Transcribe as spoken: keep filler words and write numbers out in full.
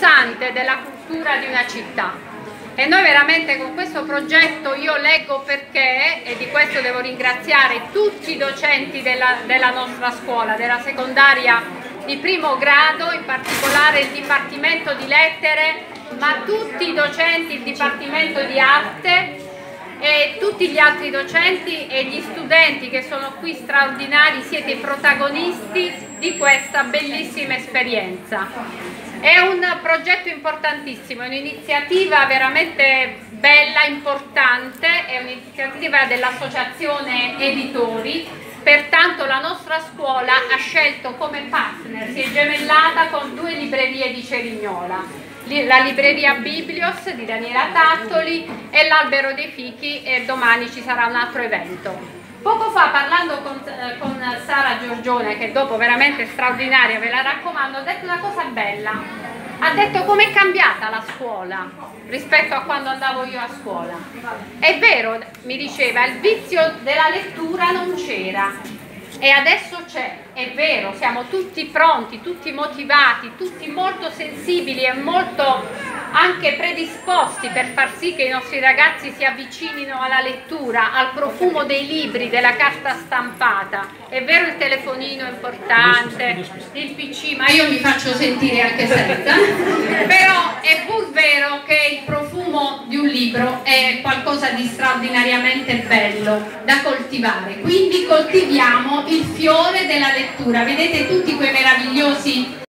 pulsante della cultura di una città. E noi veramente con questo progetto Io Leggo Perché, e di questo devo ringraziare tutti i docenti della, della nostra scuola, della secondaria di primo grado, in particolare il Dipartimento di Lettere, ma tutti i docenti, il Dipartimento di Arte e tutti gli altri docenti e gli studenti che sono qui straordinari, siete i protagonisti di questa bellissima esperienza. È un progetto importantissimo, è un'iniziativa veramente bella, importante, è un'iniziativa dell'Associazione Editori, pertanto la nostra scuola ha scelto come partner, si è gemellata con due librerie di Cerignola, la libreria Biblios di Daniela Tattoli e l'Albero dei Fichi, e domani ci sarà un altro evento. Poco fa, parlando con, eh, con Sara Giorgione, che dopo veramente straordinaria, ve la raccomando, ha detto una cosa bella. Ha detto com'è cambiata la scuola rispetto a quando andavo io a scuola. È vero, mi diceva, il vizio della lettura non c'era e adesso c'è. È vero, siamo tutti pronti, tutti motivati, tutti molto sensibili e molto anche predisposti per far sì che i nostri ragazzi si avvicinino alla lettura, al profumo dei libri, della carta stampata. È vero, il telefonino è importante, il P C, ma io mi faccio sentire anche senza, però è pur vero che il profumo di un libro è qualcosa di straordinariamente bello da coltivare, quindi coltiviamo il fiore della lettura. Vedete tutti quei meravigliosi